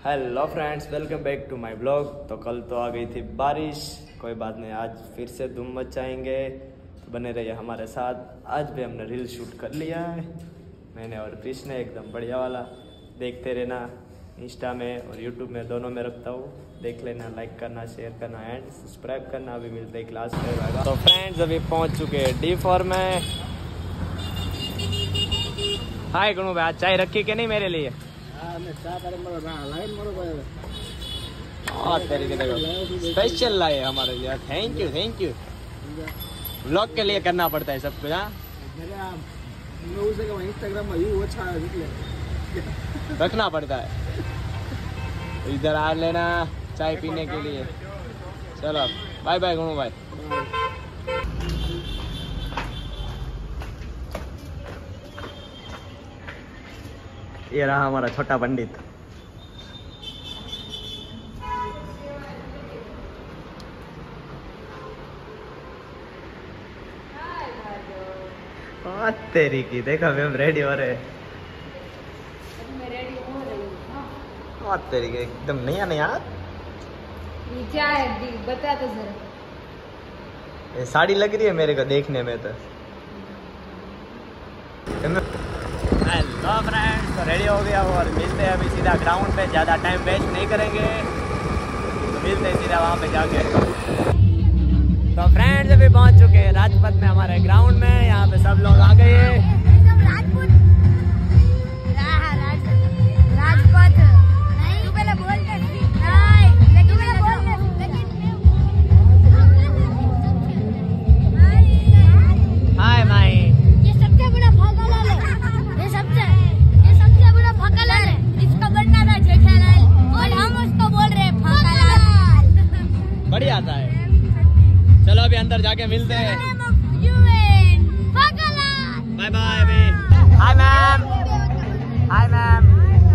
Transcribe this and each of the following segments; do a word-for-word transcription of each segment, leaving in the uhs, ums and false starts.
Hello friends, welcome back to my blog. तो कल तो आ गई थी बारिश, कोई बात नहीं, आज फिर से धूम मचाएंगे, तो बने रहिए हमारे साथ। आज भी हमने रील शूट कर लिया है, मैंने और कृष्ण ने, एकदम बढ़िया वाला। देखते रहना, इंस्टा में और यूट्यूब में दोनों में रखता हूँ, देख लेना, लाइक करना, शेयर करना एंड सब्सक्राइब करना। अभी मिलते हैं क्लास में। तो फ्रेंड्स अभी पहुँच चुके हैं डी फोर में। हाय गुणू भाई, आज चाय रखी कि नहीं मेरे लिए? स्पेशल लाए हमारे लिए, thank you thank you. Vlog के लिए करना पड़ता है सब कुछ। हाँ, रखना पड़ता है। इधर आ लेना चाय पीने के लिए। चलो बाय बाय गुणू भाई। ये रहा हमारा छोटा पंडित। तेरी की देखा मैम रेडी हो रहे। तेरी के एकदम नया नया। क्या है दी, बता तो जरा। ये साड़ी लग रही है मेरे को देखने में तो। हेलो फ्रेंड्स, तो रेडी हो गया और मिलते हैं अभी सीधा ग्राउंड पे। ज़्यादा टाइम वेस्ट नहीं करेंगे, तो मिलते हैं सीधा वहाँ पे जाके। तो फ्रेंड्स अभी पहुँच चुके हैं राजपथ में, हमारे ग्राउंड में। यहाँ पे सब लोग आ गए हैं। हाय माई, ये सबसे बड़ा भगलाल है। ये सबसे ये सबसे बड़ा भगलाल है। इसको बनना था जेठालाल और हम उसको बोल रहे हैं भगलाल। बढ़िया आता है। चलो अभी अंदर जाके मिलते हैं। बाय बाय अभी। Hi ma'am, hi ma'am.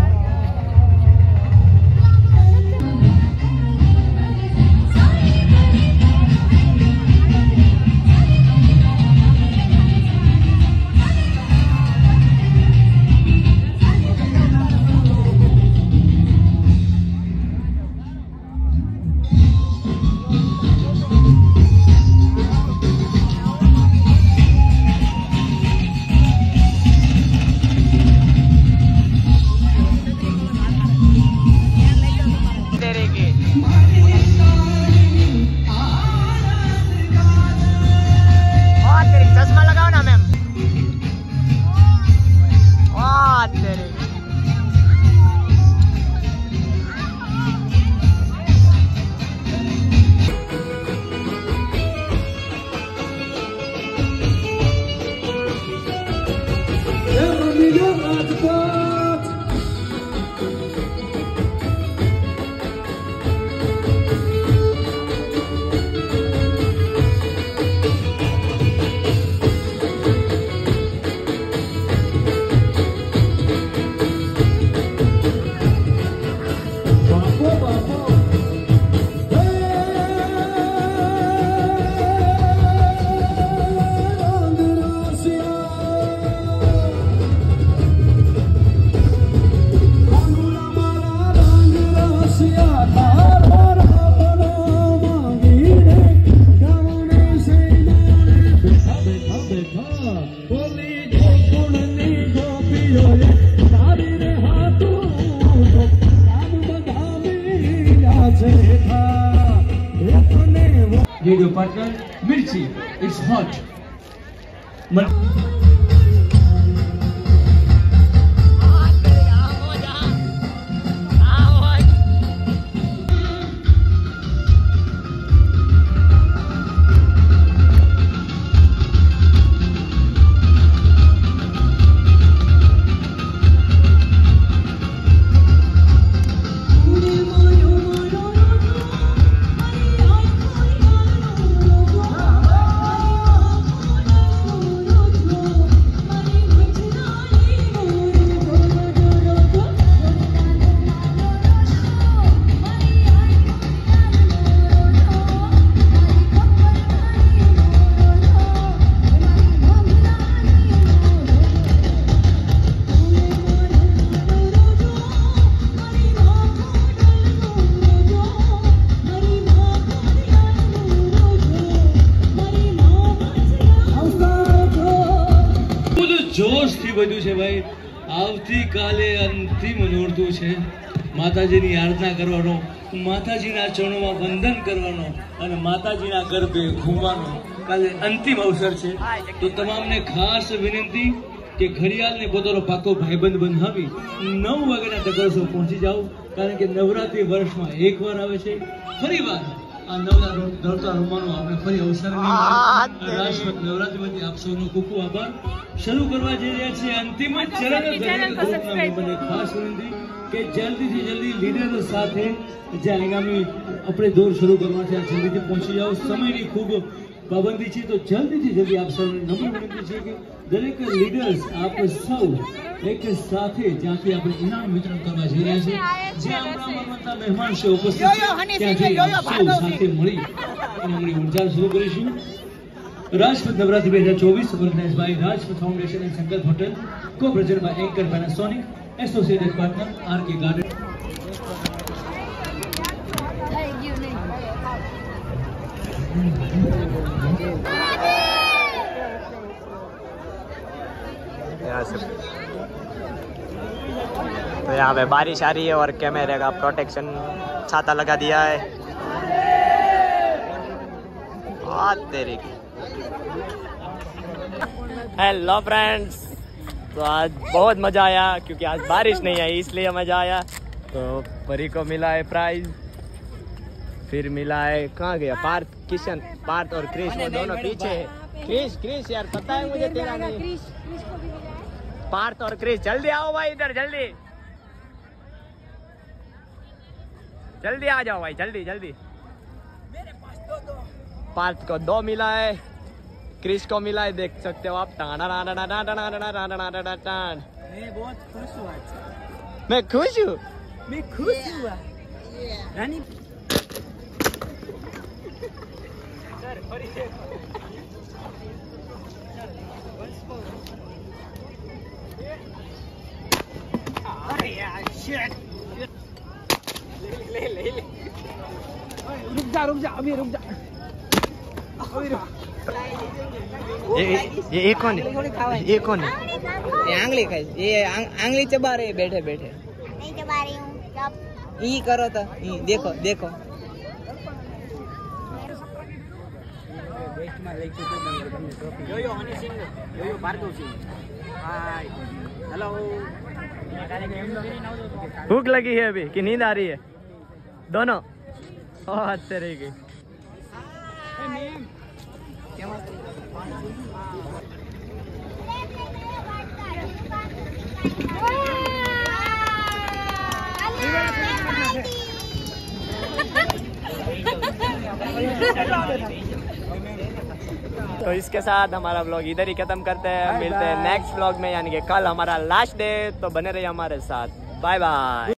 चश्मा लगाओ ना मैम। वाह तेरे। Radio partner Mirchi, it's hot. જોશથી બધું છે ભાઈ. આવતીકાલે અંતિમ નોરતું છે. માતાજીની આરાધના કરવાનો, માતાજીના ચરણોમાં વંદન કરવાનો અને માતાજીના ગરબે ઘૂમવાનો કાલે અંતિમ અવસર છે. તો તમામને ખાસ વિનંતી કે ઘડિયાળને પોતાનો પાકો ભાઈબંધ બંધાવી નવ વાગ્યાના તકરસો પહોંચી જાઓ, કારણ કે નવરાત્રી વર્ષમાં એક વાર આવે છે. ફરી વાર આ નવરા દોડતા રમવાનો આપણે ફરી અવસર રાષ્ટ્ર નવરાત્રી વતી આપ સૌનો ખૂબ ખૂબ આભાર. શરૂ કરવા જઈ રહ્યા છીએ અંતિમ ચરણ. દરેક ગ્રુપના મેમ્બરને ખાસ વિનંતી કે જલ્દીથી જલ્દી લીડરો સાથે જે આગામી આપણે દોડ શરૂ કરવા છે જલ્દીથી પહોંચી જાઓ. સમયની ખૂબ પાબંદી છે, તો જલ્દીથી જલ્દી આપ સૌને નમ્ર વિનંતી છે કે દરેક લીડર્સ આપ સૌ એક સાથે જ્યાંથી આપણે ઇનામ વિતરણ કરવા જઈ રહ્યા છીએ, જ્યાં આપણા મમતા મહેમાન છે ઉપસ્થિત છે, ત્યાં જઈ આપ સૌ સાથે મળી ઇનામની ઉર્જા શરૂ કરીશું. રાજપથ નવરાત્રી બે હજાર ચોવીસ organise by Rajpath foundation and Sankalp hotel, co present by anchor Panasonic, associated partner RK garden. यहाँ से तो यहाँ पे बारिश आ रही है और कैमरे का प्रोटेक्शन छाता लगा दिया है. तेरी हेलो फ्रेंड्स, तो आज बहुत मज़ा आया क्योंकि आज बारिश नहीं आई इसलिए मज़ा आया. तो परी को मिला है प्राइज, फिर मिला है कहाँ गया पार्थ, किशन, पार्थ और क्रिश वो दोनों पीछे है. क्रिश क्रिश यार पता है मुझे तेरा नहीं. पार्थ और क्रिश जल्दी आओ भाई इधर, जल्दी जल्दी आ जाओ भाई, जल्दी जल्दी. पार्थ को दो मिला है, क्रिश को मिला है, देख सकते हो आप. मैं बहुत खुश हूँ आज. मैं खुश हूँ मैं खुश हूँ रानी. अरे यार शिट. ले ले ले रुक जा रुक जा अभी रुक जा अभी रुक. ये ये ये कौन है, ये कौन है? ये आंगली खाई, ये आंग, आंगली चबा रहे बैठे बैठे. नहीं चबा रही हूँ. ई करो तो ई देखो देखो. Yo yo Honey Singh, yo yo Bhargav Singh. Hi hello. भूख लगी है अभी कि नींद आ रही है? दोनों. बहुत तरीके. तो इसके साथ हमारा व्लॉग इधर ही खत्म करते हैं. मिलते हैं नेक्स्ट व्लॉग में, यानी कि कल हमारा लास्ट डे. तो बने रहिए हमारे साथ. Bye bye.